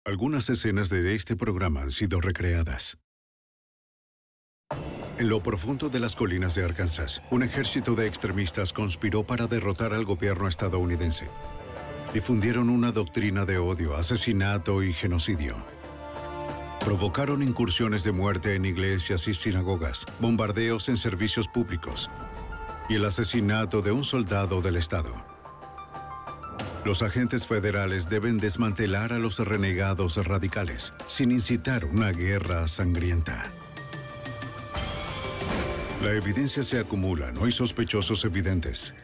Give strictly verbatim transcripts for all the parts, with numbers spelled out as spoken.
Algunas escenas de este programa han sido recreadas. En lo profundo de las colinas de Arkansas, un ejército de extremistas conspiró para derrotar al gobierno estadounidense. Difundieron una doctrina de odio, asesinato y genocidio. Provocaron incursiones de muerte en iglesias y sinagogas, bombardeos en servicios públicos y el asesinato de un soldado del Estado. Los agentes federales deben desmantelar a los renegados radicales sin incitar una guerra sangrienta. La evidencia se acumula, no hay sospechosos evidentes.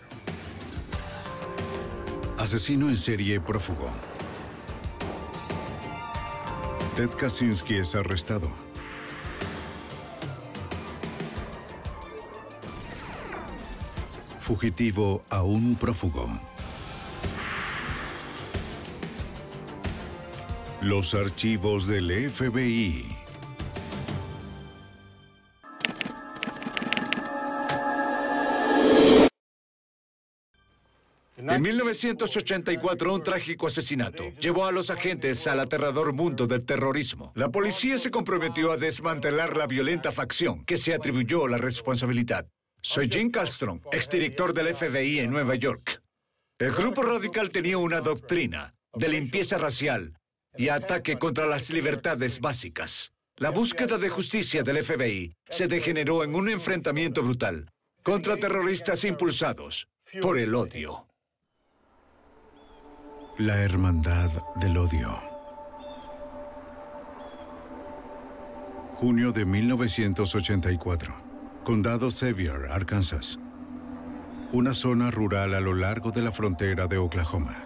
Asesino en serie prófugo. Ted Kaczynski es arrestado. Fugitivo aún prófugo. Los archivos del F B I. En mil novecientos ochenta y cuatro, un trágico asesinato llevó a los agentes al aterrador mundo del terrorismo. La policía se comprometió a desmantelar la violenta facción que se atribuyó la responsabilidad. Soy Jim Kallstrom, exdirector del F B I en Nueva York. El grupo radical tenía una doctrina de limpieza racial y ataque contra las libertades básicas. La búsqueda de justicia del F B I se degeneró en un enfrentamiento brutal contra terroristas impulsados por el odio. La hermandad del odio. Junio de mil novecientos ochenta y cuatro. Condado Sevier, Arkansas. Una zona rural a lo largo de la frontera de Oklahoma.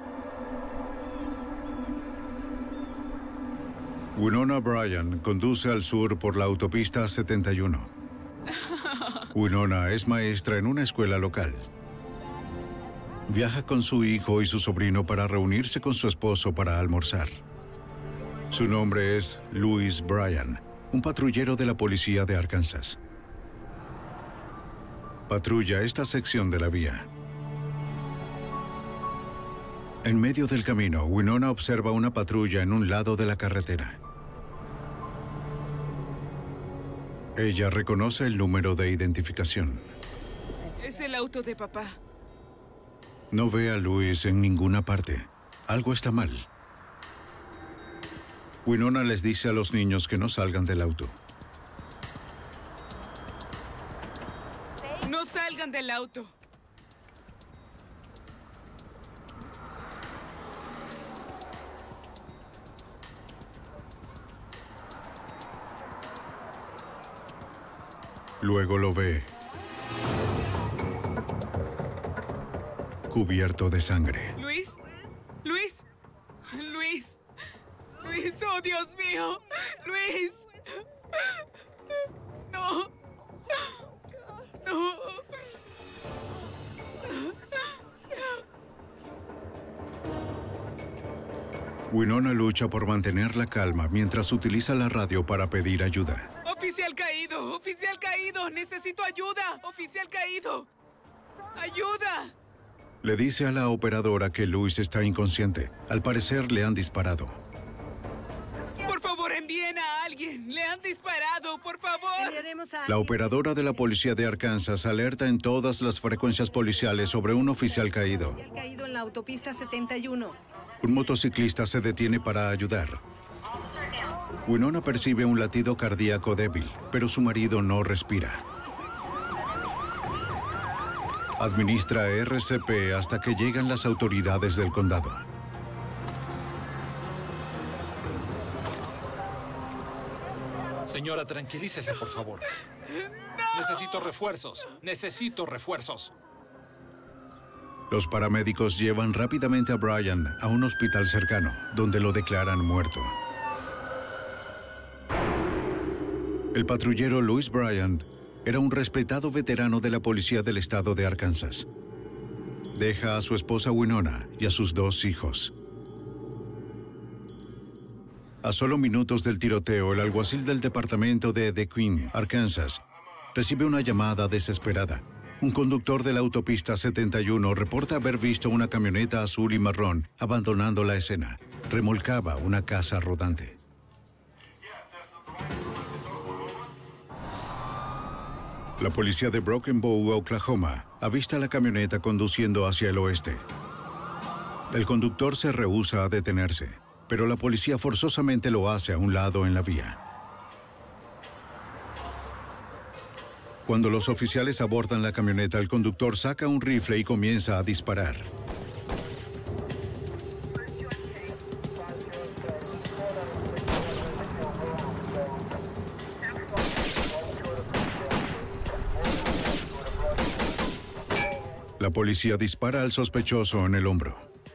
Winona Bryan conduce al sur por la autopista setenta y uno. Winona es maestra en una escuela local. Viaja con su hijo y su sobrino para reunirse con su esposo para almorzar. Su nombre es Louis Bryan, un patrullero de la policía de Arkansas. Patrulla esta sección de la vía. En medio del camino, Winona observa una patrulla en un lado de la carretera. Ella reconoce el número de identificación. Es el auto de papá. No ve a Louis en ninguna parte. Algo está mal. Winona les dice a los niños que no salgan del auto. No salgan del auto. Luego lo ve cubierto de sangre. Luis, Luis, Luis, Luis, oh Dios mío, Luis. No, no. Winona lucha por mantener la calma mientras utiliza la radio para pedir ayuda. Oficial caído, oficial caído, necesito ayuda, oficial caído. ¡Ayuda! Le dice a la operadora que Louis está inconsciente. Al parecer le han disparado. Por favor, envíen a alguien. Le han disparado, por favor. La operadora de la policía de Arkansas alerta en todas las frecuencias policiales sobre un oficial caído. Oficial caído en la autopista setenta y uno. Un motociclista se detiene para ayudar. Winona percibe un latido cardíaco débil, pero su marido no respira. Administra R C P hasta que llegan las autoridades del condado. Señora, tranquilícese, por favor. ¡No! Necesito refuerzos. Necesito refuerzos. Los paramédicos llevan rápidamente a Bryan a un hospital cercano, donde lo declaran muerto. El patrullero Louis Bryan era un respetado veterano de la policía del estado de Arkansas. Deja a su esposa Winona y a sus dos hijos. A solo minutos del tiroteo, el alguacil del departamento de DeQueen, Arkansas, recibe una llamada desesperada. Un conductor de la autopista setenta y uno reporta haber visto una camioneta azul y marrón abandonando la escena. Remolcaba una casa rodante. La policía de Broken Bow, Oklahoma, avista la camioneta conduciendo hacia el oeste. El conductor se rehúsa a detenerse, pero la policía forzosamente lo hace a un lado en la vía. Cuando los oficiales abordan la camioneta, el conductor saca un rifle y comienza a disparar. La policía dispara al sospechoso en el hombro.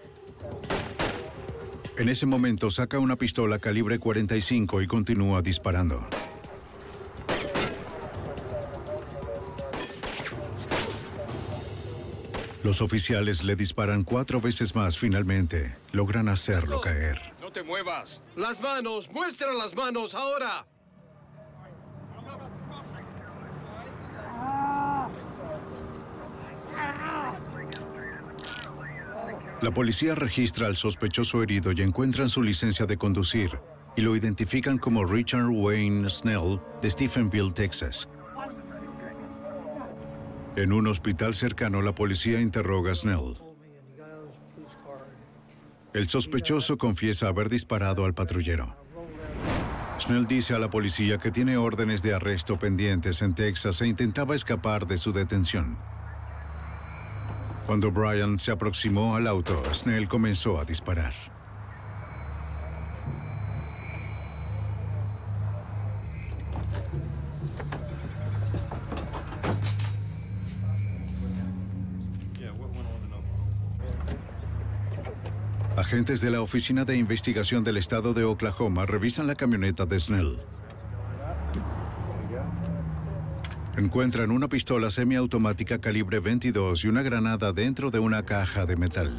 En ese momento saca una pistola calibre cuarenta y cinco y continúa disparando. Los oficiales le disparan cuatro veces más. Finalmente, logran hacerlo caer. ¡No te muevas! ¡Las manos! ¡Muestra las manos ahora! La policía registra al sospechoso herido y encuentran su licencia de conducir y lo identifican como Richard Wayne Snell de Stephenville, Texas. En un hospital cercano, la policía interroga a Snell. El sospechoso confiesa haber disparado al patrullero. Snell dice a la policía que tiene órdenes de arresto pendientes en Texas e intentaba escapar de su detención. Cuando Brian se aproximó al auto, Snell comenzó a disparar. Agentes de la Oficina de Investigación del Estado de Oklahoma revisan la camioneta de Snell. Encuentran una pistola semiautomática calibre veintidós y una granada dentro de una caja de metal.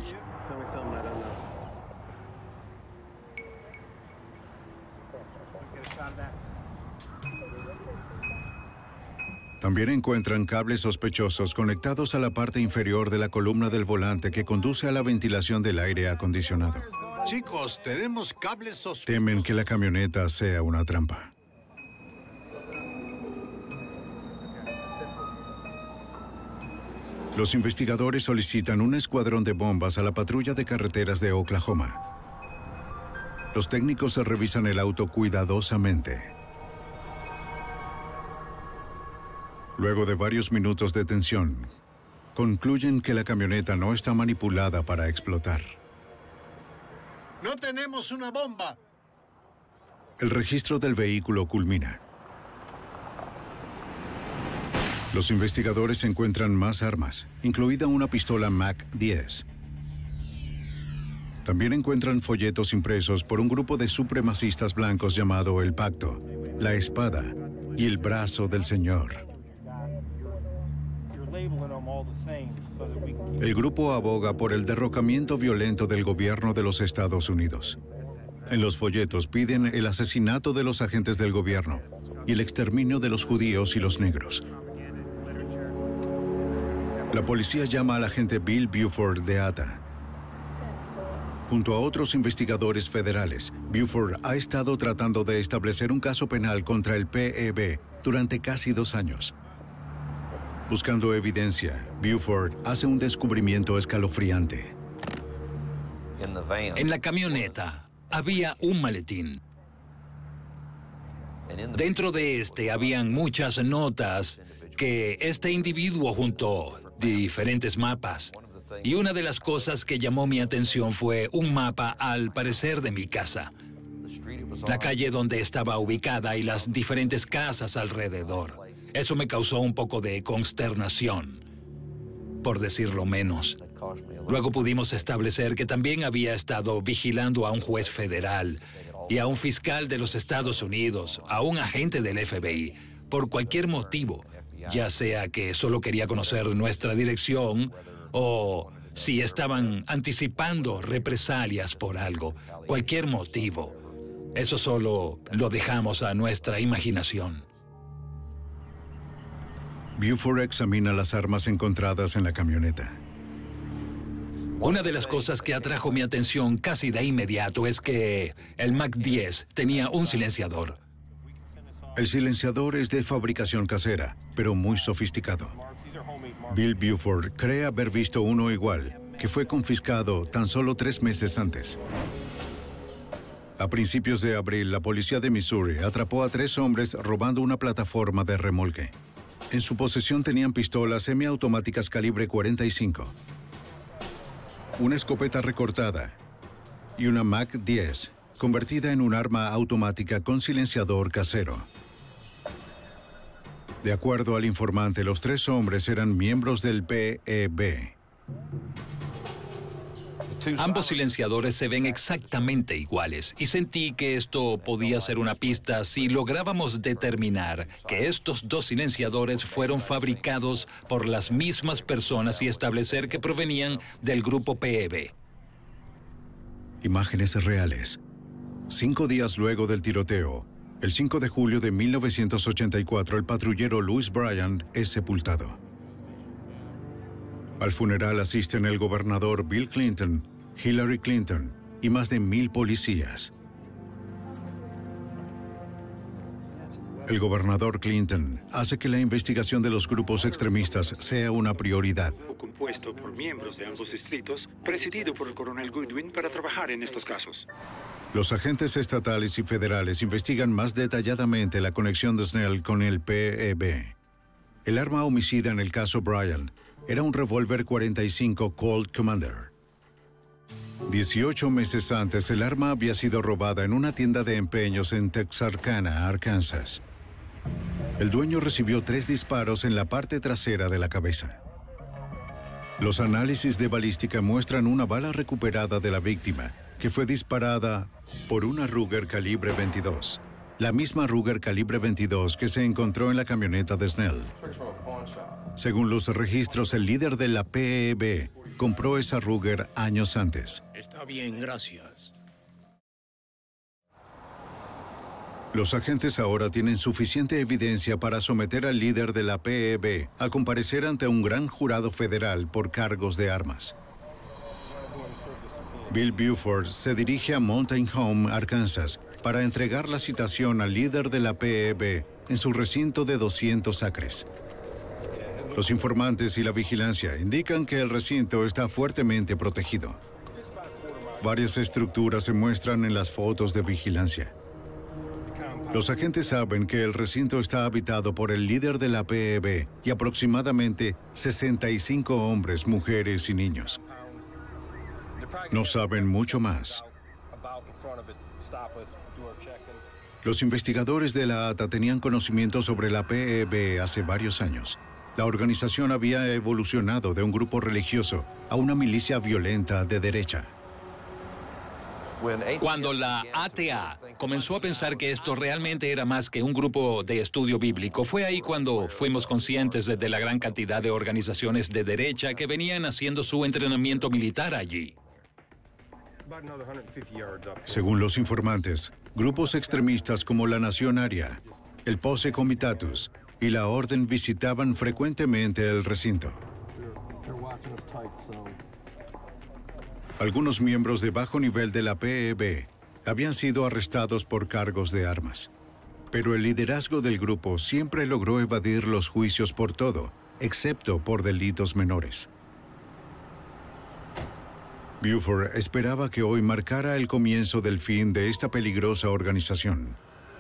También encuentran cables sospechosos conectados a la parte inferior de la columna del volante que conduce a la ventilación del aire acondicionado. Chicos, tenemos cables sospechosos. Temen que la camioneta sea una trampa. Los investigadores solicitan un escuadrón de bombas a la patrulla de carreteras de Oklahoma. Los técnicos revisan el auto cuidadosamente. Luego de varios minutos de tensión, concluyen que la camioneta no está manipulada para explotar. ¡No tenemos una bomba! El registro del vehículo culmina. Los investigadores encuentran más armas, incluida una pistola Mac diez. También encuentran folletos impresos por un grupo de supremacistas blancos llamado El Pacto, La Espada y El Brazo del Señor. El grupo aboga por el derrocamiento violento del gobierno de los Estados Unidos. En los folletos piden el asesinato de los agentes del gobierno y el exterminio de los judíos y los negros. La policía llama al agente Bill Buford de A T A. Junto a otros investigadores federales, Buford ha estado tratando de establecer un caso penal contra el P E B durante casi dos años. Buscando evidencia, Buford hace un descubrimiento escalofriante. En la camioneta había un maletín. Dentro de este habían muchas notas que este individuo juntó, diferentes mapas. Y una de las cosas que llamó mi atención fue un mapa, al parecer, de mi casa. La calle donde estaba ubicada y las diferentes casas alrededor. Eso me causó un poco de consternación, por decirlo menos. Luego pudimos establecer que también había estado vigilando a un juez federal y a un fiscal de los Estados Unidos, a un agente del F B I, por cualquier motivo, ya sea que solo quería conocer nuestra dirección o si estaban anticipando represalias por algo, cualquier motivo. Eso solo lo dejamos a nuestra imaginación. Buford examina las armas encontradas en la camioneta. Una de las cosas que atrajo mi atención casi de inmediato es que el Mac diez tenía un silenciador. El silenciador es de fabricación casera, pero muy sofisticado. Bill Buford cree haber visto uno igual, que fue confiscado tan solo tres meses antes. A principios de abril, la policía de Missouri atrapó a tres hombres robando una plataforma de remolque. En su posesión tenían pistolas semiautomáticas calibre cuarenta y cinco, una escopeta recortada y una Mac diez, convertida en un arma automática con silenciador casero. De acuerdo al informante, los tres hombres eran miembros del P E B. Ambos silenciadores se ven exactamente iguales y sentí que esto podía ser una pista si lográbamos determinar que estos dos silenciadores fueron fabricados por las mismas personas y establecer que provenían del grupo P E B. Imágenes reales. Cinco días luego del tiroteo, el cinco de julio de mil novecientos ochenta y cuatro, el patrullero Louis Bryant es sepultado. Al funeral asisten el gobernador Bill Clinton, Hillary Clinton y más de mil policías. El gobernador Clinton hace que la investigación de los grupos extremistas sea una prioridad. Compuesto por miembros de ambos distritos, presidido por el coronel Goodwin para trabajar en estos casos. Los agentes estatales y federales investigan más detalladamente la conexión de Snell con el P E B. El arma homicida en el caso Bryant era un revólver cuarenta y cinco Colt Commander. dieciocho meses antes, el arma había sido robada en una tienda de empeños en Texarkana, Arkansas. El dueño recibió tres disparos en la parte trasera de la cabeza. Los análisis de balística muestran una bala recuperada de la víctima, que fue disparada por una Ruger calibre veintidós, la misma Ruger calibre veintidós que se encontró en la camioneta de Snell. Según los registros, el líder de la P E B compró esa Ruger años antes. Está bien, gracias. Los agentes ahora tienen suficiente evidencia para someter al líder de la P E B a comparecer ante un gran jurado federal por cargos de armas. Bill Buford se dirige a Mountain Home, Arkansas, para entregar la citación al líder de la P E B en su recinto de doscientos acres. Los informantes y la vigilancia indican que el recinto está fuertemente protegido. Varias estructuras se muestran en las fotos de vigilancia. Los agentes saben que el recinto está habitado por el líder de la P E B y aproximadamente sesenta y cinco hombres, mujeres y niños. No saben mucho más. Los investigadores de la A T A tenían conocimiento sobre la P E B hace varios años. La organización había evolucionado de un grupo religioso a una milicia violenta de derecha. Cuando la A T A comenzó a pensar que esto realmente era más que un grupo de estudio bíblico, fue ahí cuando fuimos conscientes de la gran cantidad de organizaciones de derecha que venían haciendo su entrenamiento militar allí. Según los informantes, grupos extremistas como la Nación Aria, el Posse Comitatus y la Orden visitaban frecuentemente el recinto. Algunos miembros de bajo nivel de la P E B habían sido arrestados por cargos de armas. Pero el liderazgo del grupo siempre logró evadir los juicios por todo, excepto por delitos menores. Buford esperaba que hoy marcara el comienzo del fin de esta peligrosa organización.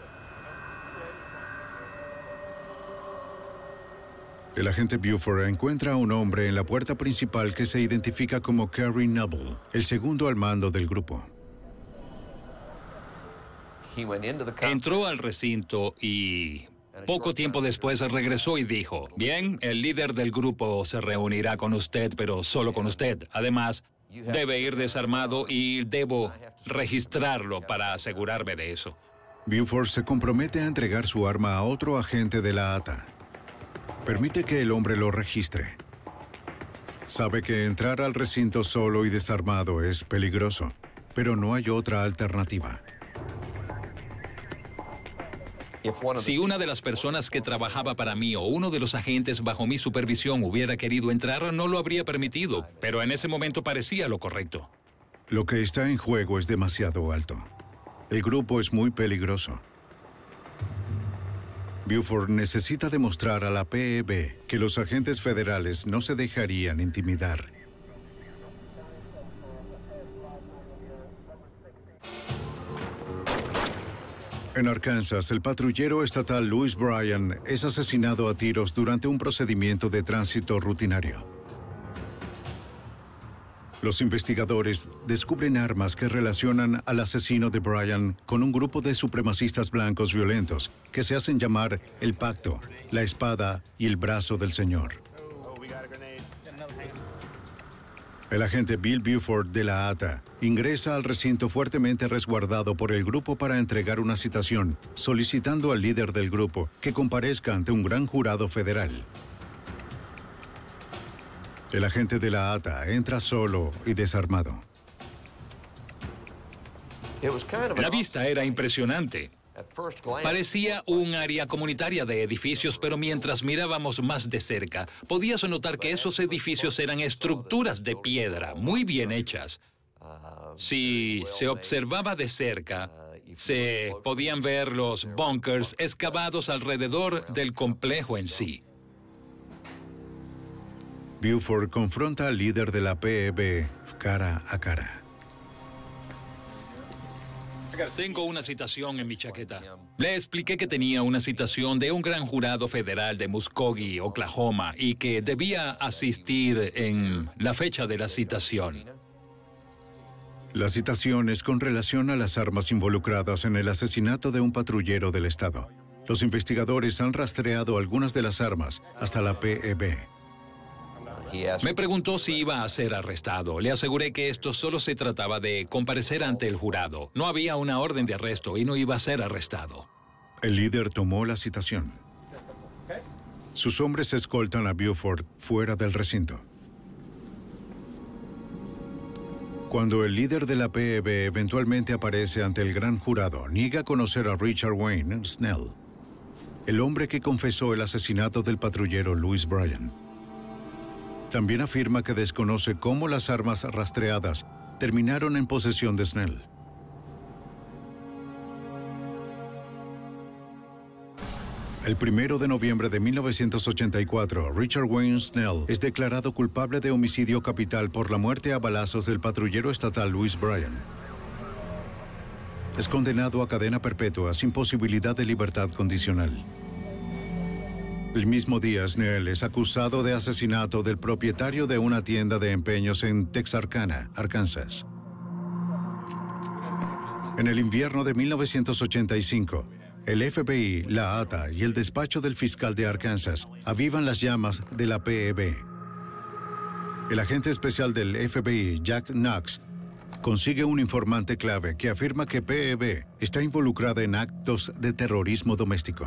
El agente Buford encuentra a un hombre en la puerta principal que se identifica como Kerry Noble, el segundo al mando del grupo. Entró al recinto y poco tiempo después regresó y dijo, bien, el líder del grupo se reunirá con usted, pero solo con usted. Además, debe ir desarmado y debo registrarlo para asegurarme de eso. Buford se compromete a entregar su arma a otro agente de la A T A. Permite que el hombre lo registre. Sabe que entrar al recinto solo y desarmado es peligroso, pero no hay otra alternativa. Si una de las personas que trabajaba para mí o uno de los agentes bajo mi supervisión hubiera querido entrar, no lo habría permitido, pero en ese momento parecía lo correcto. Lo que está en juego es demasiado alto. El grupo es muy peligroso. Buford necesita demostrar a la P E B que los agentes federales no se dejarían intimidar. En Arkansas, el patrullero estatal Louis Bryan es asesinado a tiros durante un procedimiento de tránsito rutinario. Los investigadores descubren armas que relacionan al asesino de Bryan con un grupo de supremacistas blancos violentos que se hacen llamar el Pacto, la Espada y el Brazo del Señor. El agente Bill Buford de la A T A ingresa al recinto fuertemente resguardado por el grupo para entregar una citación, solicitando al líder del grupo que comparezca ante un gran jurado federal. El agente de la A T A entra solo y desarmado. La vista era impresionante. Parecía un área comunitaria de edificios, pero mientras mirábamos más de cerca, podías notar que esos edificios eran estructuras de piedra, muy bien hechas. Si se observaba de cerca, se podían ver los bunkers excavados alrededor del complejo en sí. Buford confronta al líder de la P E B cara a cara. Tengo una citación en mi chaqueta. Le expliqué que tenía una citación de un gran jurado federal de Muskogee, Oklahoma, y que debía asistir en la fecha de la citación. La citación es con relación a las armas involucradas en el asesinato de un patrullero del estado. Los investigadores han rastreado algunas de las armas hasta la P E B. Me preguntó si iba a ser arrestado. Le aseguré que esto solo se trataba de comparecer ante el jurado. No había una orden de arresto y no iba a ser arrestado. El líder tomó la citación. Sus hombres escoltan a Buford fuera del recinto. Cuando el líder de la P E B eventualmente aparece ante el gran jurado, niega conocer a Richard Wayne Snell, el hombre que confesó el asesinato del patrullero Louis Bryan. También afirma que desconoce cómo las armas rastreadas terminaron en posesión de Snell. El primero de noviembre de mil novecientos ochenta y cuatro, Richard Wayne Snell es declarado culpable de homicidio capital por la muerte a balazos del patrullero estatal Louis Bryan. Es condenado a cadena perpetua sin posibilidad de libertad condicional. El mismo día, Snell es acusado de asesinato del propietario de una tienda de empeños en Texarkana, Arkansas. En el invierno de mil novecientos ochenta y cinco, el F B I, la A T A y el despacho del fiscal de Arkansas avivan las llamas de la P E B. El agente especial del F B I, Jack Knox, consigue un informante clave que afirma que P E B está involucrada en actos de terrorismo doméstico.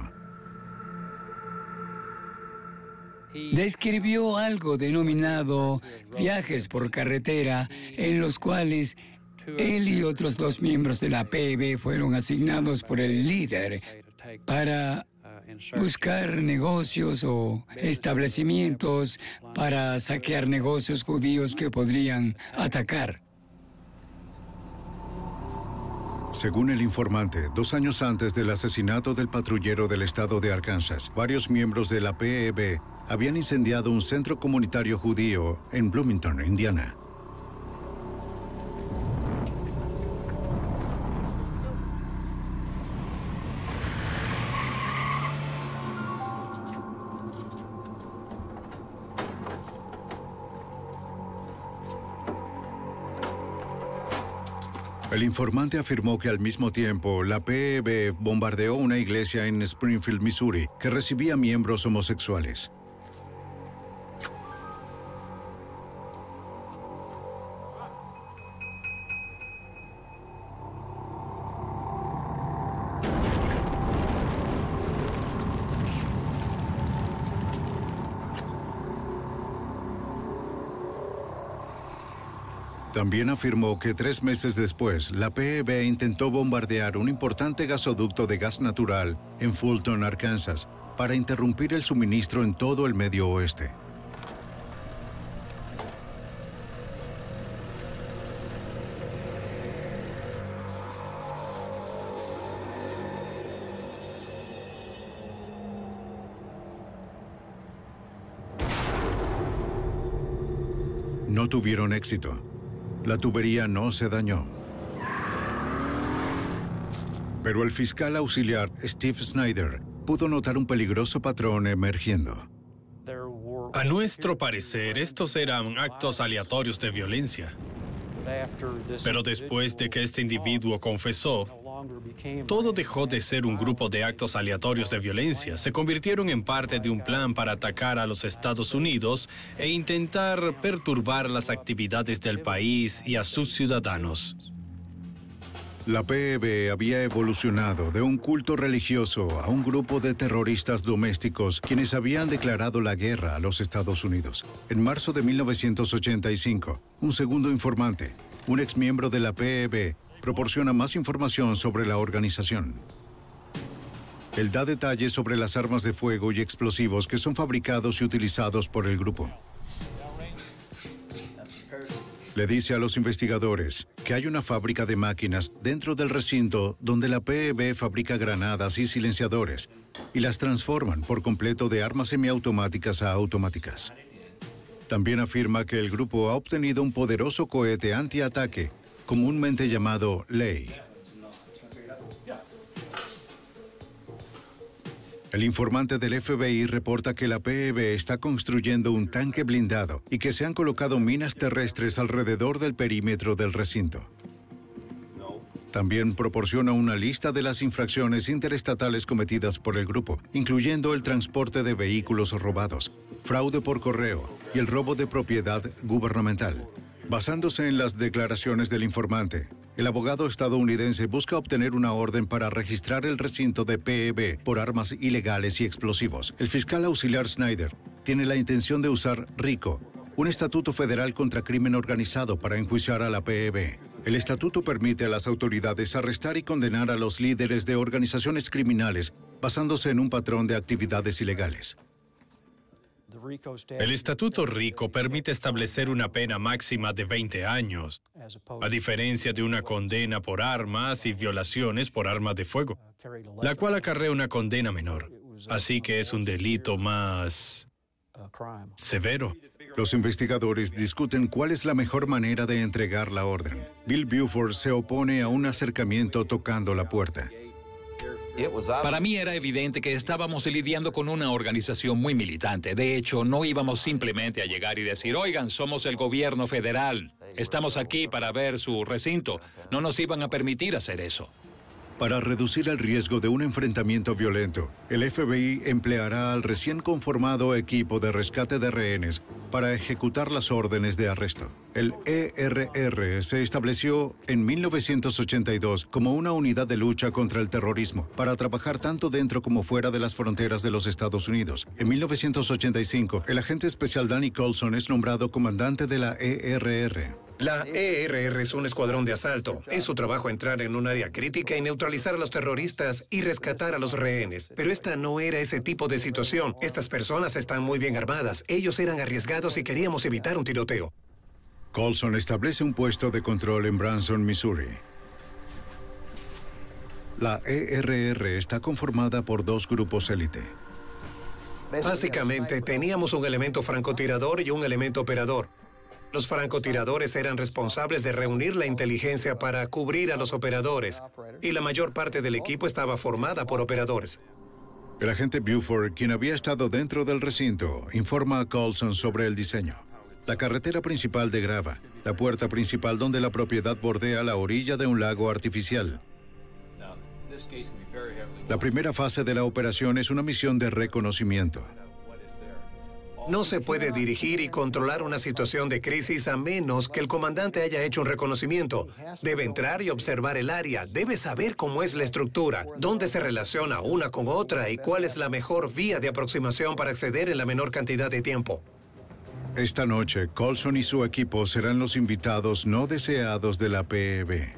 Describió algo denominado viajes por carretera, en los cuales él y otros dos miembros de la P E B fueron asignados por el líder para buscar negocios o establecimientos para saquear negocios judíos que podrían atacar. Según el informante, dos años antes del asesinato del patrullero del estado de Arkansas, varios miembros de la P E B habían incendiado un centro comunitario judío en Bloomington, Indiana. El informante afirmó que al mismo tiempo la P E B bombardeó una iglesia en Springfield, Missouri, que recibía miembros homosexuales. También afirmó que tres meses después, la P E B intentó bombardear un importante gasoducto de gas natural en Fulton, Arkansas, para interrumpir el suministro en todo el Medio Oeste. No tuvieron éxito. La tubería no se dañó. Pero el fiscal auxiliar Steve Snyder pudo notar un peligroso patrón emergiendo. A nuestro parecer, estos eran actos aleatorios de violencia. Pero después de que este individuo confesó, todo dejó de ser un grupo de actos aleatorios de violencia. Se convirtieron en parte de un plan para atacar a los Estados Unidos e intentar perturbar las actividades del país y a sus ciudadanos. La P E B había evolucionado de un culto religioso a un grupo de terroristas domésticos quienes habían declarado la guerra a los Estados Unidos. En marzo de mil novecientos ochenta y cinco, un segundo informante, un exmiembro de la P E B, proporciona más información sobre la organización. Él da detalles sobre las armas de fuego y explosivos que son fabricados y utilizados por el grupo. Le dice a los investigadores que hay una fábrica de máquinas dentro del recinto donde la P E B fabrica granadas y silenciadores y las transforman por completo de armas semiautomáticas a automáticas. También afirma que el grupo ha obtenido un poderoso cohete antiataque, comúnmente llamado Ley. El informante del F B I reporta que la P E B está construyendo un tanque blindado y que se han colocado minas terrestres alrededor del perímetro del recinto. También proporciona una lista de las infracciones interestatales cometidas por el grupo, incluyendo el transporte de vehículos robados, fraude por correo y el robo de propiedad gubernamental. Basándose en las declaraciones del informante, el abogado estadounidense busca obtener una orden para registrar el recinto de P E B por armas ilegales y explosivos. El fiscal auxiliar Snyder tiene la intención de usar RICO, un estatuto federal contra crimen organizado, para enjuiciar a la P E B. El estatuto permite a las autoridades arrestar y condenar a los líderes de organizaciones criminales basándose en un patrón de actividades ilegales. El Estatuto RICO permite establecer una pena máxima de veinte años, a diferencia de una condena por armas y violaciones por armas de fuego, la cual acarrea una condena menor. Así que es un delito más severo. Los investigadores discuten cuál es la mejor manera de entregar la orden. Bill Buford se opone a un acercamiento tocando la puerta. Para mí era evidente que estábamos lidiando con una organización muy militante. De hecho, no íbamos simplemente a llegar y decir, oigan, somos el gobierno federal, estamos aquí para ver su recinto. No nos iban a permitir hacer eso. Para reducir el riesgo de un enfrentamiento violento, el F B I empleará al recién conformado equipo de rescate de rehenes para ejecutar las órdenes de arresto. El E R R se estableció en mil novecientos ochenta y dos como una unidad de lucha contra el terrorismo para trabajar tanto dentro como fuera de las fronteras de los Estados Unidos. En mil novecientos ochenta y cinco, el agente especial Danny Colson es nombrado comandante de la E R R. La E R R es un escuadrón de asalto. Es su trabajo entrar en un área crítica y neutralizar a los terroristas y rescatar a los rehenes. Pero esta no era ese tipo de situación. Estas personas están muy bien armadas. Ellos eran arriesgados y queríamos evitar un tiroteo. Colson establece un puesto de control en Branson, Missouri. La E R R está conformada por dos grupos élite. Básicamente, teníamos un elemento francotirador y un elemento operador. Los francotiradores eran responsables de reunir la inteligencia para cubrir a los operadores, y la mayor parte del equipo estaba formada por operadores. El agente Buford, quien había estado dentro del recinto, informa a Colson sobre el diseño. La carretera principal de grava, la puerta principal donde la propiedad bordea la orilla de un lago artificial. La primera fase de la operación es una misión de reconocimiento. No se puede dirigir y controlar una situación de crisis a menos que el comandante haya hecho un reconocimiento. Debe entrar y observar el área, debe saber cómo es la estructura, dónde se relaciona una con otra y cuál es la mejor vía de aproximación para acceder en la menor cantidad de tiempo. Esta noche, Coulson y su equipo serán los invitados no deseados de la P E B.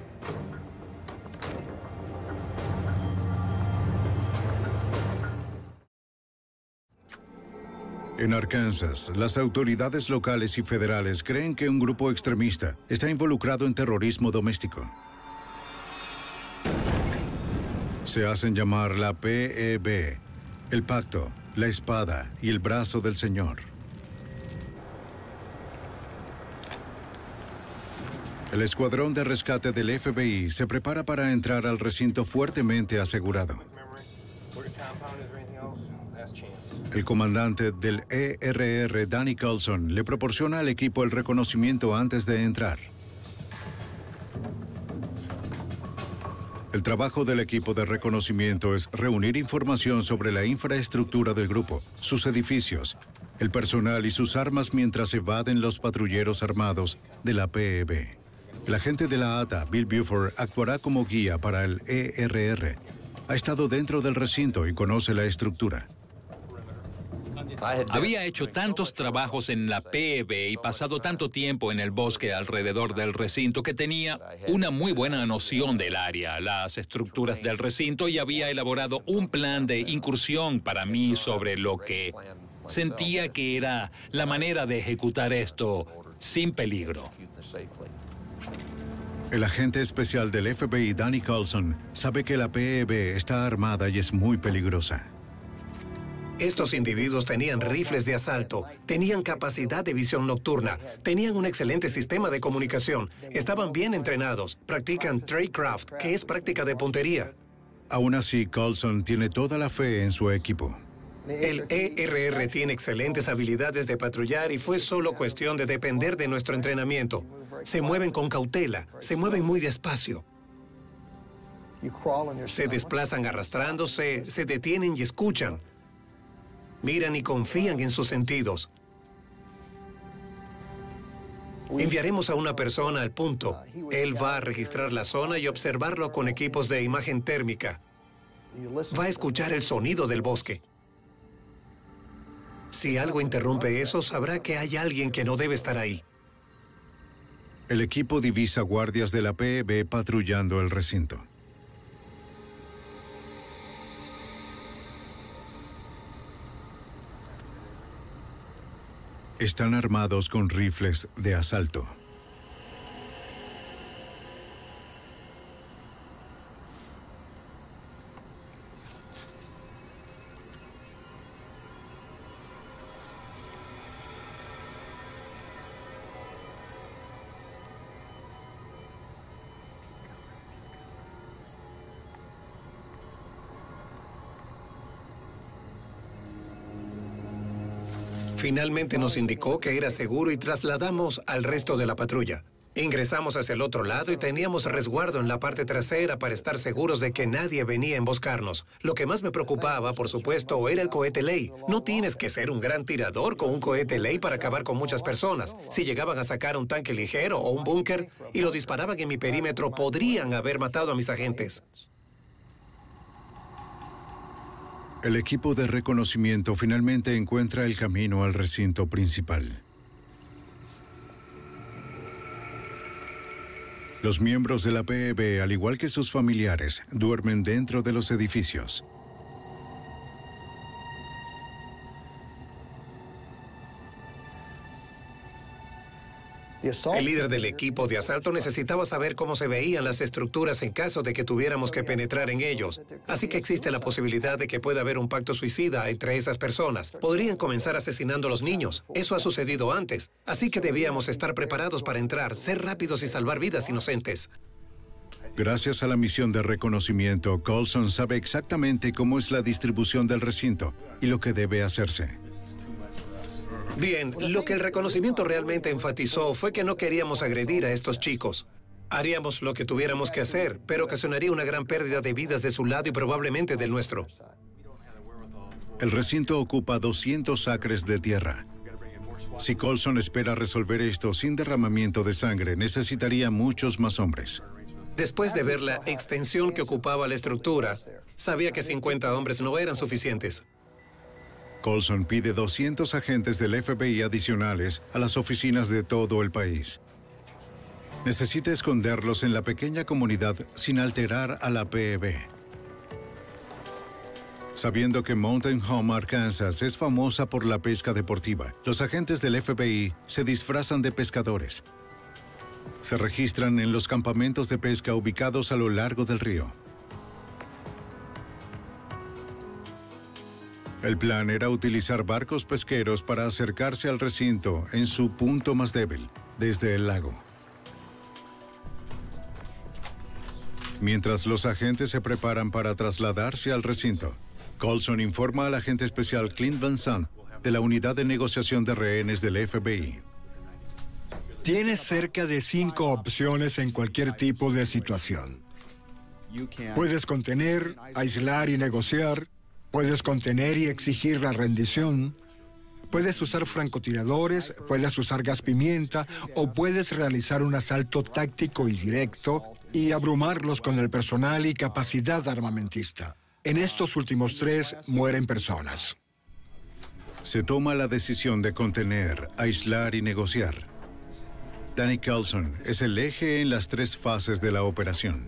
En Arkansas, las autoridades locales y federales creen que un grupo extremista está involucrado en terrorismo doméstico. Se hacen llamar la P E B, el Pacto, la Espada y el Brazo del Señor. El escuadrón de rescate del F B I se prepara para entrar al recinto fuertemente asegurado. El comandante del E R R, Danny Coulson, le proporciona al equipo el reconocimiento antes de entrar. El trabajo del equipo de reconocimiento es reunir información sobre la infraestructura del grupo, sus edificios, el personal y sus armas mientras evaden los patrulleros armados de la P E B. El agente de la A T A, Bill Buford, actuará como guía para el E R R. Ha estado dentro del recinto y conoce la estructura. Había hecho tantos trabajos en la P E B y pasado tanto tiempo en el bosque alrededor del recinto que tenía una muy buena noción del área, las estructuras del recinto, y había elaborado un plan de incursión para mí sobre lo que sentía que era la manera de ejecutar esto sin peligro. El agente especial del F B I, Danny Coulson, sabe que la P E B está armada y es muy peligrosa. Estos individuos tenían rifles de asalto, tenían capacidad de visión nocturna, tenían un excelente sistema de comunicación, estaban bien entrenados, practican tradecraft, que es práctica de puntería. Aún así, Coulson tiene toda la fe en su equipo. El E R R tiene excelentes habilidades de patrullar y fue solo cuestión de depender de nuestro entrenamiento. Se mueven con cautela, se mueven muy despacio. Se desplazan arrastrándose, se detienen y escuchan. Miran y confían en sus sentidos. Enviaremos a una persona al punto. Él va a registrar la zona y observarlo con equipos de imagen térmica. Va a escuchar el sonido del bosque. Si algo interrumpe eso, sabrá que hay alguien que no debe estar ahí. El equipo divisa guardias de la P E B patrullando el recinto. Están armados con rifles de asalto. Finalmente nos indicó que era seguro y trasladamos al resto de la patrulla. Ingresamos hacia el otro lado y teníamos resguardo en la parte trasera para estar seguros de que nadie venía a emboscarnos. Lo que más me preocupaba, por supuesto, era el cohete ley. No tienes que ser un gran tirador con un cohete ley para acabar con muchas personas. Si llegaban a sacar un tanque ligero o un búnker y lo disparaban en mi perímetro, podrían haber matado a mis agentes. El equipo de reconocimiento finalmente encuentra el camino al recinto principal. Los miembros de la P E B, al igual que sus familiares, duermen dentro de los edificios. El líder del equipo de asalto necesitaba saber cómo se veían las estructuras en caso de que tuviéramos que penetrar en ellos. Así que existe la posibilidad de que pueda haber un pacto suicida entre esas personas. Podrían comenzar asesinando a los niños. Eso ha sucedido antes. Así que debíamos estar preparados para entrar, ser rápidos y salvar vidas inocentes. Gracias a la misión de reconocimiento, Coulson sabe exactamente cómo es la distribución del recinto y lo que debe hacerse. Bien, lo que el reconocimiento realmente enfatizó fue que no queríamos agredir a estos chicos. Haríamos lo que tuviéramos que hacer, pero ocasionaría una gran pérdida de vidas de su lado y probablemente del nuestro. El recinto ocupa doscientos acres de tierra. Si Coulson espera resolver esto sin derramamiento de sangre, necesitaría muchos más hombres. Después de ver la extensión que ocupaba la estructura, sabía que cincuenta hombres no eran suficientes. Colson pide doscientos agentes del F B I adicionales a las oficinas de todo el país. Necesita esconderlos en la pequeña comunidad sin alterar a la P E B. Sabiendo que Mountain Home, Arkansas, es famosa por la pesca deportiva, los agentes del F B I se disfrazan de pescadores. Se registran en los campamentos de pesca ubicados a lo largo del río. El plan era utilizar barcos pesqueros para acercarse al recinto en su punto más débil, desde el lago. Mientras los agentes se preparan para trasladarse al recinto, Colson informa al agente especial Clint Van Sant de la unidad de negociación de rehenes del F B I. Tienes cerca de cinco opciones en cualquier tipo de situación. Puedes contener, aislar y negociar. Puedes contener y exigir la rendición. Puedes usar francotiradores, puedes usar gas pimienta o puedes realizar un asalto táctico y directo y abrumarlos con el personal y capacidad armamentista. En estos últimos tres mueren personas. Se toma la decisión de contener, aislar y negociar. Danny Colson es el eje en las tres fases de la operación.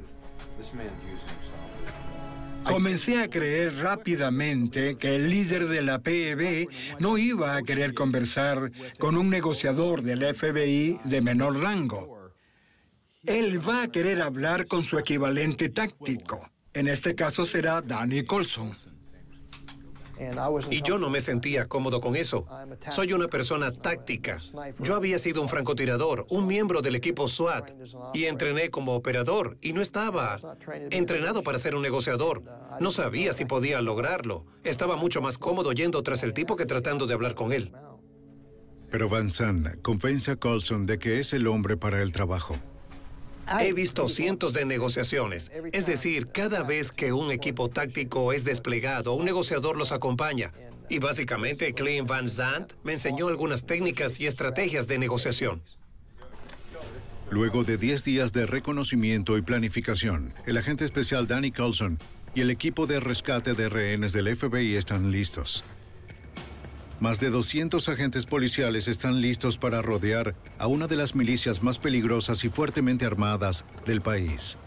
Comencé a creer rápidamente que el líder de la P E B no iba a querer conversar con un negociador del F B I de menor rango. Él va a querer hablar con su equivalente táctico. En este caso será Danny Colson. Y yo no me sentía cómodo con eso. Soy una persona táctica. Yo había sido un francotirador, un miembro del equipo SWAT, y entrené como operador, y no estaba entrenado para ser un negociador. No sabía si podía lograrlo. Estaba mucho más cómodo yendo tras el tipo que tratando de hablar con él. Pero Van Sant convence a Colson de que es el hombre para el trabajo. He visto cientos de negociaciones. Es decir, cada vez que un equipo táctico es desplegado, un negociador los acompaña. Y básicamente, Clint Van Sant me enseñó algunas técnicas y estrategias de negociación. Luego de diez días de reconocimiento y planificación, el agente especial Danny Colson y el equipo de rescate de rehenes del F B I están listos. Más de doscientos agentes policiales están listos para rodear a una de las milicias más peligrosas y fuertemente armadas del país.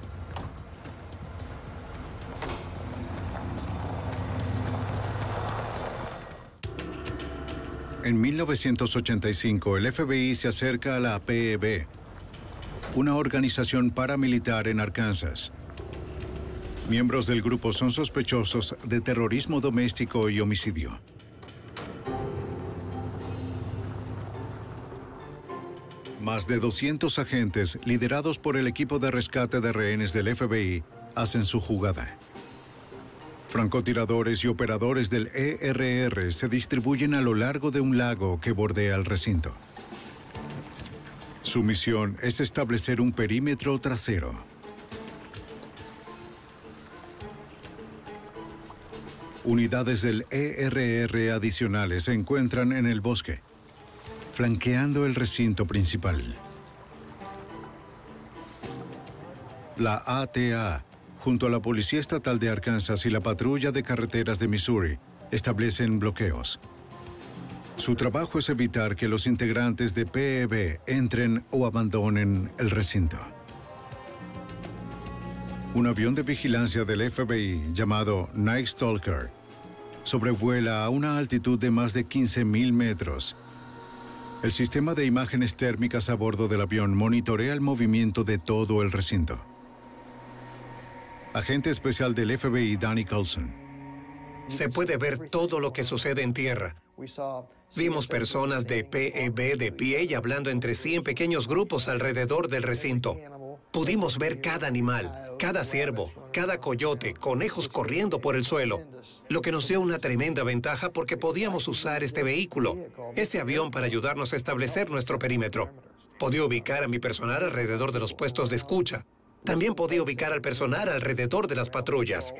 En mil novecientos ochenta y cinco, el F B I se acerca a la P E B, una organización paramilitar en Arkansas. Miembros del grupo son sospechosos de terrorismo doméstico y homicidio. Más de doscientos agentes, liderados por el equipo de rescate de rehenes del F B I, hacen su jugada. Francotiradores y operadores del E R R se distribuyen a lo largo de un lago que bordea el recinto. Su misión es establecer un perímetro trasero. Unidades del E R R adicionales se encuentran en el bosque, flanqueando el recinto principal. La A T A, junto a la Policía Estatal de Arkansas y la Patrulla de Carreteras de Missouri, establecen bloqueos. Su trabajo es evitar que los integrantes de P E B entren o abandonen el recinto. Un avión de vigilancia del F B I llamado Night Stalker sobrevuela a una altitud de más de quince mil metros. El sistema de imágenes térmicas a bordo del avión monitorea el movimiento de todo el recinto. Agente especial del F B I Danny Colson. Se puede ver todo lo que sucede en tierra. Vimos personas de P E B de pie y hablando entre sí en pequeños grupos alrededor del recinto. Pudimos ver cada animal, cada ciervo, cada coyote, conejos corriendo por el suelo, lo que nos dio una tremenda ventaja porque podíamos usar este vehículo, este avión para ayudarnos a establecer nuestro perímetro. Podía ubicar a mi personal alrededor de los puestos de escucha. También podía ubicar al personal alrededor de las patrullas.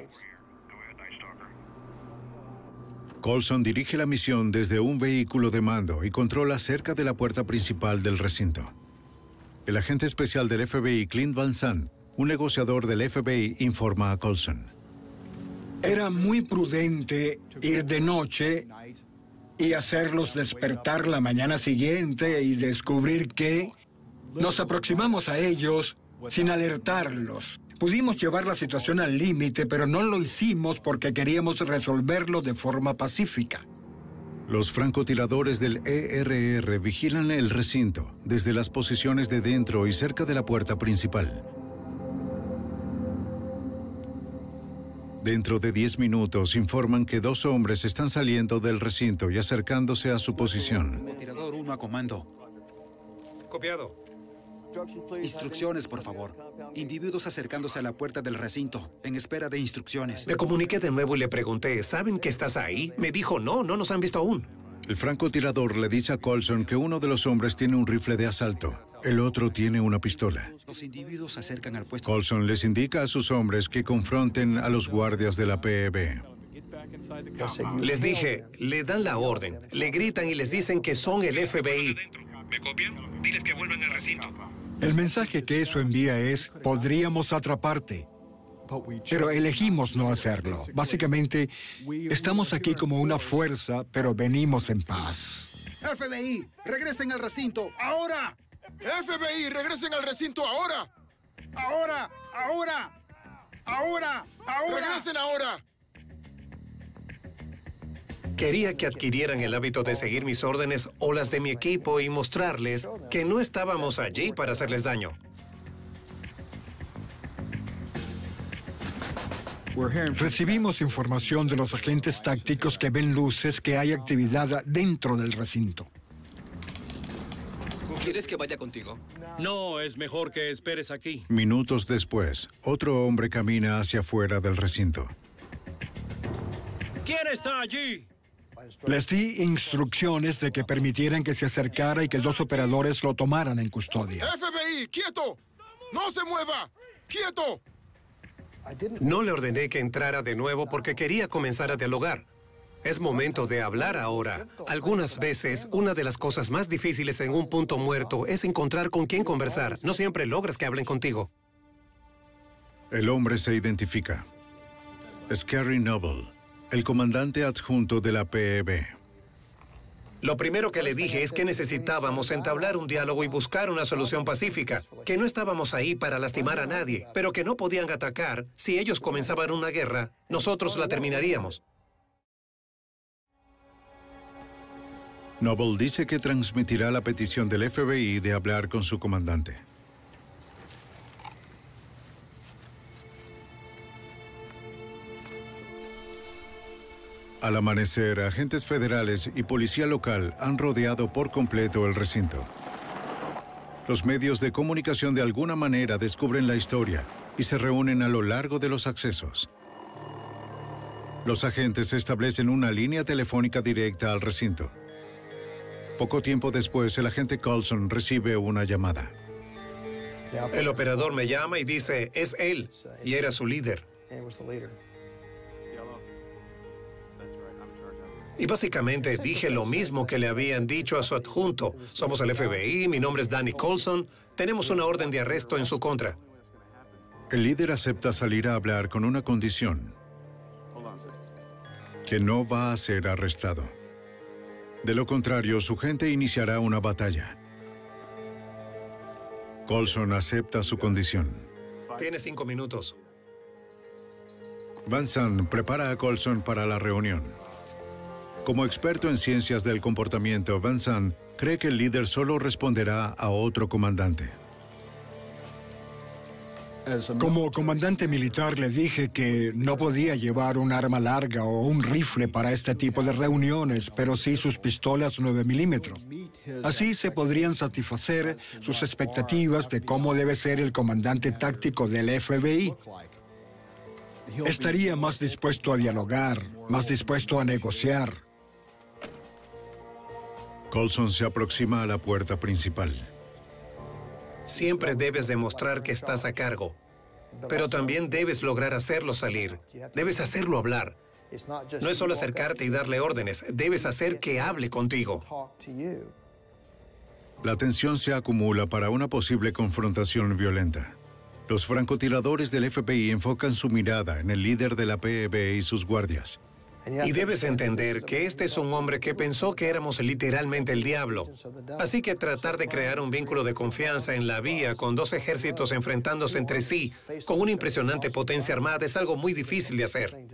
Colson dirige la misión desde un vehículo de mando y controla cerca de la puerta principal del recinto. El agente especial del F B I, Clint Van Sant, un negociador del F B I, informa a Colson. Era muy prudente ir de noche y hacerlos despertar la mañana siguiente y descubrir que nos aproximamos a ellos sin alertarlos. Pudimos llevar la situación al límite, pero no lo hicimos porque queríamos resolverlo de forma pacífica. Los francotiradores del E R R vigilan el recinto desde las posiciones de dentro y cerca de la puerta principal. Dentro de diez minutos informan que dos hombres están saliendo del recinto y acercándose a su posición. Tirador uno a comando. Copiado. Instrucciones, por favor. Individuos acercándose a la puerta del recinto, en espera de instrucciones. Me comuniqué de nuevo y le pregunté, ¿saben que estás ahí? Me dijo, no, no nos han visto aún. El francotirador le dice a Coulson que uno de los hombres tiene un rifle de asalto. El otro tiene una pistola. Los individuos se acercan al puesto. Coulson les indica a sus hombres que confronten a los guardias de la P E B. Les dije, le dan la orden, le gritan y les dicen que son el F B I. ¿Me copian? Diles que vuelvan al recinto. El mensaje que eso envía es, podríamos atraparte. Pero elegimos no hacerlo. Básicamente, estamos aquí como una fuerza, pero venimos en paz. F B I, regresen al recinto, ahora. F B I, regresen al recinto ahora. Ahora, ahora, ahora, ahora. Regresen ahora. Quería que adquirieran el hábito de seguir mis órdenes o las de mi equipo y mostrarles que no estábamos allí para hacerles daño. Recibimos información de los agentes tácticos que ven luces que hay actividad dentro del recinto. ¿Quieres que vaya contigo? No, es mejor que esperes aquí. Minutos después, otro hombre camina hacia afuera del recinto. ¿Quién está allí? Les di instrucciones de que permitieran que se acercara y que dos operadores lo tomaran en custodia. F B I, quieto. No se mueva. Quieto. No le ordené que entrara de nuevo porque quería comenzar a dialogar. Es momento de hablar ahora. Algunas veces, una de las cosas más difíciles en un punto muerto es encontrar con quién conversar. No siempre logras que hablen contigo. El hombre se identifica. Es Kerry Noble, el comandante adjunto de la P E B. Lo primero que le dije es que necesitábamos entablar un diálogo y buscar una solución pacífica, que no estábamos ahí para lastimar a nadie, pero que no podían atacar. Si ellos comenzaban una guerra, nosotros la terminaríamos. Noble dice que transmitirá la petición del F B I de hablar con su comandante. Al amanecer, agentes federales y policía local han rodeado por completo el recinto. Los medios de comunicación de alguna manera descubren la historia y se reúnen a lo largo de los accesos. Los agentes establecen una línea telefónica directa al recinto. Poco tiempo después, el agente Coulson recibe una llamada. El operador me llama y dice, es él, y era su líder. Y básicamente dije lo mismo que le habían dicho a su adjunto. Somos el F B I, mi nombre es Danny Coulson, tenemos una orden de arresto en su contra. El líder acepta salir a hablar con una condición: que no va a ser arrestado. De lo contrario, su gente iniciará una batalla. Coulson acepta su condición. Tiene cinco minutos. Van Zandt prepara a Coulson para la reunión. Como experto en ciencias del comportamiento, Van Zandt cree que el líder solo responderá a otro comandante. Como comandante militar le dije que no podía llevar un arma larga o un rifle para este tipo de reuniones, pero sí sus pistolas nueve milímetros. Así se podrían satisfacer sus expectativas de cómo debe ser el comandante táctico del F B I. Estaría más dispuesto a dialogar, más dispuesto a negociar. Coulson se aproxima a la puerta principal. Siempre debes demostrar que estás a cargo, pero también debes lograr hacerlo salir. Debes hacerlo hablar. No es solo acercarte y darle órdenes, debes hacer que hable contigo. La tensión se acumula para una posible confrontación violenta. Los francotiradores del F B I enfocan su mirada en el líder de la P E B y sus guardias. Y debes entender que este es un hombre que pensó que éramos literalmente el diablo. Así que tratar de crear un vínculo de confianza en la vía con dos ejércitos enfrentándose entre sí con una impresionante potencia armada es algo muy difícil de hacer.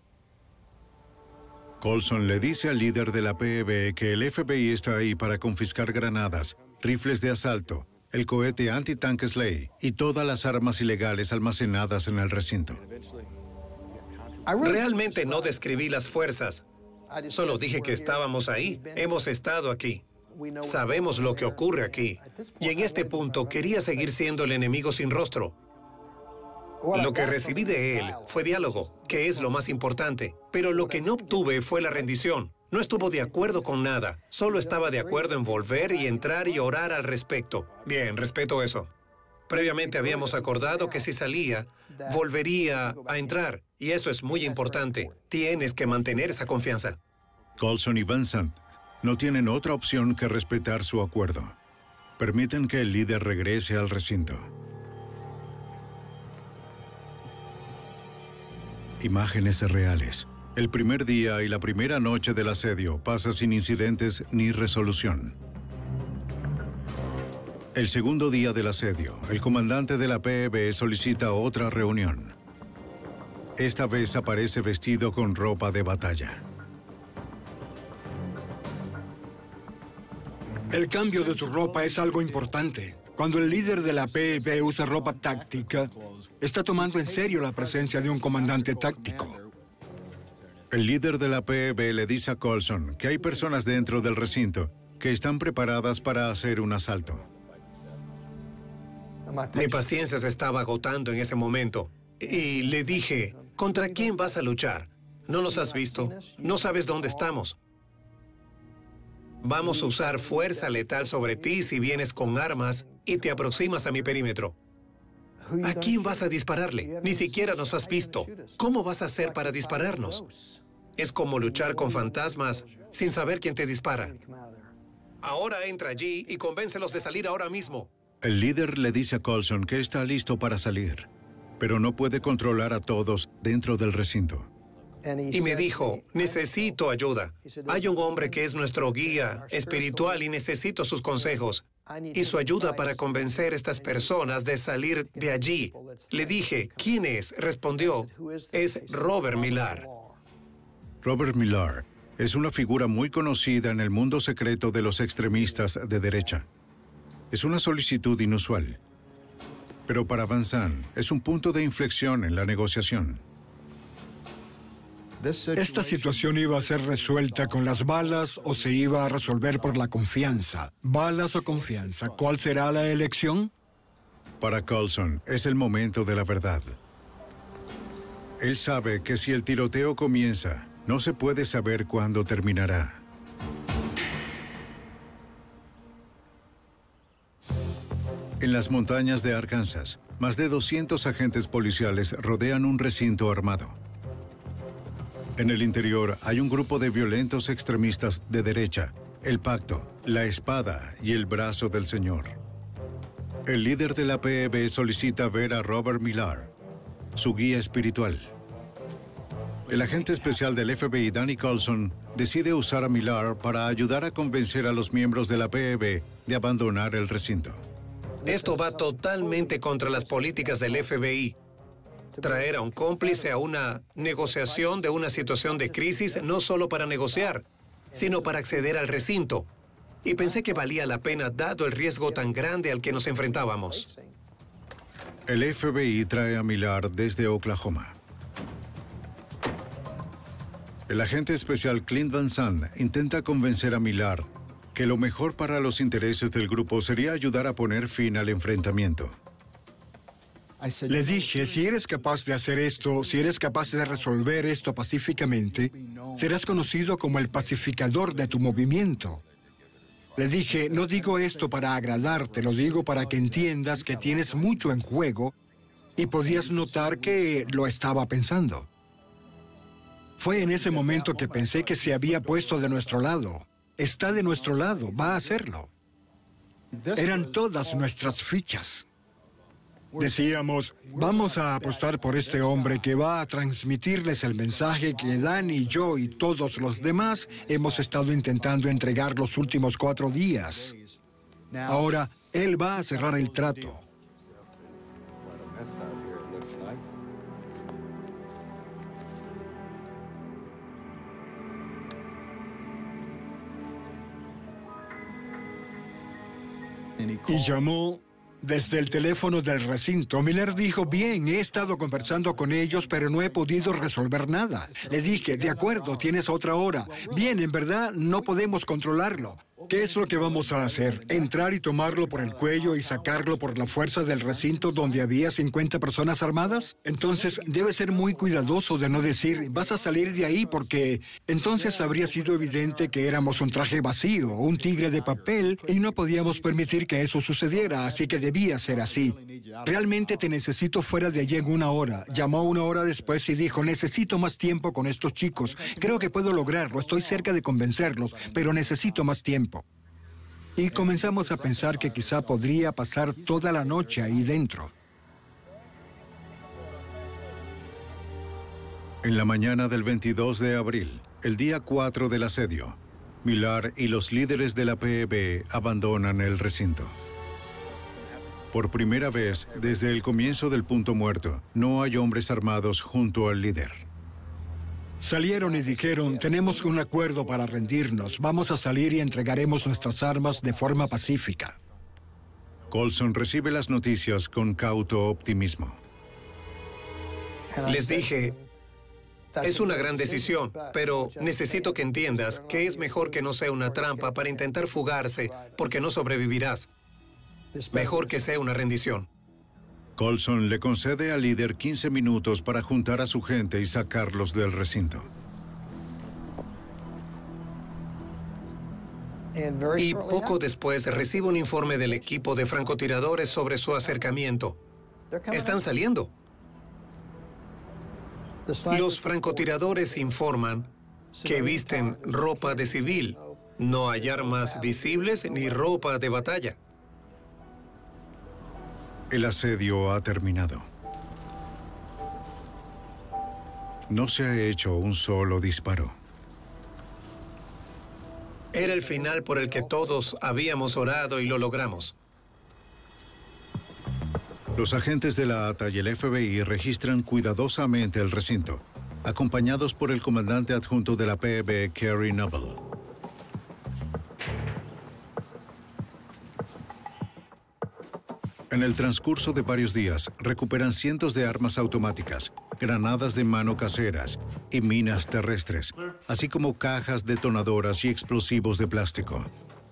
Coulson le dice al líder de la P E B que el F B I está ahí para confiscar granadas, rifles de asalto, el cohete antitanque Slay y todas las armas ilegales almacenadas en el recinto. Realmente no describí las fuerzas. Solo dije que estábamos ahí. Hemos estado aquí. Sabemos lo que ocurre aquí. Y en este punto quería seguir siendo el enemigo sin rostro. Lo que recibí de él fue diálogo, que es lo más importante. Pero lo que no obtuve fue la rendición. No estuvo de acuerdo con nada. Solo estaba de acuerdo en volver y entrar y orar al respecto. Bien, respeto eso. Previamente habíamos acordado que si salía, volvería a entrar. Y eso es muy importante. Tienes que mantener esa confianza. Coulson y Van Sant no tienen otra opción que respetar su acuerdo. Permiten que el líder regrese al recinto. Imágenes reales. El primer día y la primera noche del asedio pasa sin incidentes ni resolución. El segundo día del asedio, el comandante de la P E B solicita otra reunión. Esta vez aparece vestido con ropa de batalla. El cambio de su ropa es algo importante. Cuando el líder de la P E B usa ropa táctica, está tomando en serio la presencia de un comandante táctico. El líder de la P E B le dice a Coulson que hay personas dentro del recinto que están preparadas para hacer un asalto. Mi paciencia se estaba agotando en ese momento. Y le dije, ¿contra quién vas a luchar? ¿No nos has visto? ¿No sabes dónde estamos? Vamos a usar fuerza letal sobre ti si vienes con armas y te aproximas a mi perímetro. ¿A quién vas a dispararle? Ni siquiera nos has visto. ¿Cómo vas a hacer para dispararnos? Es como luchar con fantasmas sin saber quién te dispara. Ahora entra allí y convéncelos de salir ahora mismo. El líder le dice a Coulson que está listo para salir, pero no puede controlar a todos dentro del recinto. Y me dijo, necesito ayuda. Hay un hombre que es nuestro guía espiritual y necesito sus consejos y su ayuda para convencer a estas personas de salir de allí. Le dije, ¿quién es? Respondió, es Robert Millar. Robert Millar es una figura muy conocida en el mundo secreto de los extremistas de derecha. Es una solicitud inusual, pero para Van Sant es un punto de inflexión en la negociación. Esta situación iba a ser resuelta con las balas o se iba a resolver por la confianza. ¿Balas o confianza? ¿Cuál será la elección? Para Coulson es el momento de la verdad. Él sabe que si el tiroteo comienza, no se puede saber cuándo terminará. En las montañas de Arkansas, más de doscientos agentes policiales rodean un recinto armado. En el interior hay un grupo de violentos extremistas de derecha, el Pacto, la Espada y el Brazo del Señor. El líder de la P E B solicita ver a Robert Millar, su guía espiritual. El agente especial del F B I, Danny Coulson, decide usar a Millar para ayudar a convencer a los miembros de la P E B de abandonar el recinto. Esto va totalmente contra las políticas del F B I. Traer a un cómplice a una negociación de una situación de crisis no solo para negociar, sino para acceder al recinto. Y pensé que valía la pena dado el riesgo tan grande al que nos enfrentábamos. El F B I trae a Millar desde Oklahoma. El agente especial Clint Van Sant intenta convencer a Millar que lo mejor para los intereses del grupo sería ayudar a poner fin al enfrentamiento. Le dije, si eres capaz de hacer esto, si eres capaz de resolver esto pacíficamente, serás conocido como el pacificador de tu movimiento. Le dije, no digo esto para agradarte, lo digo para que entiendas que tienes mucho en juego y podías notar que lo estaba pensando. Fue en ese momento que pensé que se había puesto de nuestro lado. Está de nuestro lado, va a hacerlo. Eran todas nuestras fichas. Decíamos, vamos a apostar por este hombre que va a transmitirles el mensaje que Dan y yo y todos los demás hemos estado intentando entregar los últimos cuatro días. Ahora, él va a cerrar el trato. Y llamó desde el teléfono del recinto. Miller dijo, bien, he estado conversando con ellos, pero no he podido resolver nada. Le dije, de acuerdo, tienes otra hora. Bien, en verdad, no podemos controlarlo. ¿Qué es lo que vamos a hacer? ¿Entrar y tomarlo por el cuello y sacarlo por la fuerza del recinto donde había cincuenta personas armadas? Entonces, debe ser muy cuidadoso de no decir, vas a salir de ahí porque... Entonces habría sido evidente que éramos un traje vacío, un tigre de papel, y no podíamos permitir que eso sucediera, así que debía ser así. Realmente te necesito fuera de allí en una hora. Llamó una hora después y dijo, necesito más tiempo con estos chicos. Creo que puedo lograrlo, estoy cerca de convencerlos, pero necesito más tiempo. Y comenzamos a pensar que quizá podría pasar toda la noche ahí dentro. En la mañana del veintidós de abril, el día cuatro del asedio, Millar y los líderes de la P E B abandonan el recinto. Por primera vez desde el comienzo del punto muerto, no hay hombres armados junto al líder. Salieron y dijeron, tenemos un acuerdo para rendirnos. Vamos a salir y entregaremos nuestras armas de forma pacífica. Colson recibe las noticias con cauto optimismo. Les dije, es una gran decisión, pero necesito que entiendas que es mejor que no sea una trampa para intentar fugarse, porque no sobrevivirás. Mejor que sea una rendición. Colson le concede al líder quince minutos para juntar a su gente y sacarlos del recinto. Y poco después recibe un informe del equipo de francotiradores sobre su acercamiento. Están saliendo. Los francotiradores informan que visten ropa de civil. No hay armas visibles ni ropa de batalla. El asedio ha terminado. No se ha hecho un solo disparo. Era el final por el que todos habíamos orado y lo logramos. Los agentes de la A T A y el F B I registran cuidadosamente el recinto, acompañados por el comandante adjunto de la P E B, Kerry Noble. En el transcurso de varios días, recuperan cientos de armas automáticas, granadas de mano caseras y minas terrestres, así como cajas detonadoras y explosivos de plástico.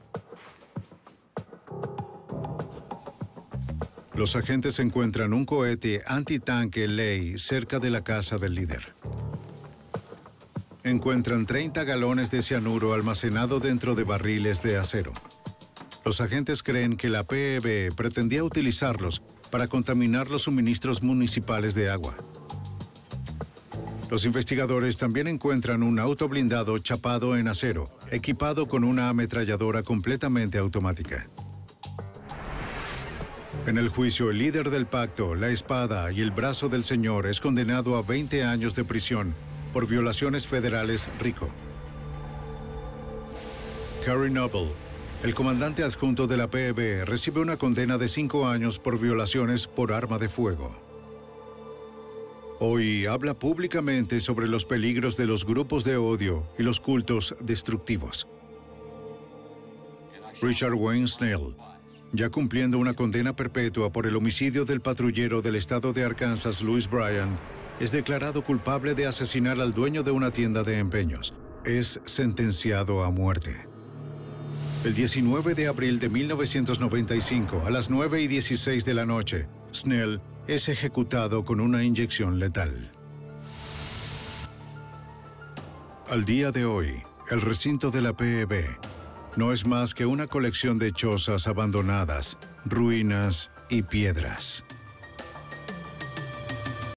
Los agentes encuentran un cohete antitanque Ley cerca de la casa del líder. Encuentran treinta galones de cianuro almacenado dentro de barriles de acero. Los agentes creen que la P E B pretendía utilizarlos para contaminar los suministros municipales de agua. Los investigadores también encuentran un auto blindado chapado en acero, equipado con una ametralladora completamente automática. En el juicio, el líder del pacto, la espada y el brazo del señor es condenado a veinte años de prisión por violaciones federales RICO. Kerry Noble, el comandante adjunto de la P E B, recibe una condena de cinco años por violaciones por arma de fuego. Hoy habla públicamente sobre los peligros de los grupos de odio y los cultos destructivos. Richard Wayne Snell, ya cumpliendo una condena perpetua por el homicidio del patrullero del estado de Arkansas, Louis Bryan, es declarado culpable de asesinar al dueño de una tienda de empeños. Es sentenciado a muerte. El diecinueve de abril de mil novecientos noventa y cinco, a las nueve y dieciséis de la noche, Snell es ejecutado con una inyección letal. Al día de hoy, el recinto de la P E B no es más que una colección de chozas abandonadas, ruinas y piedras.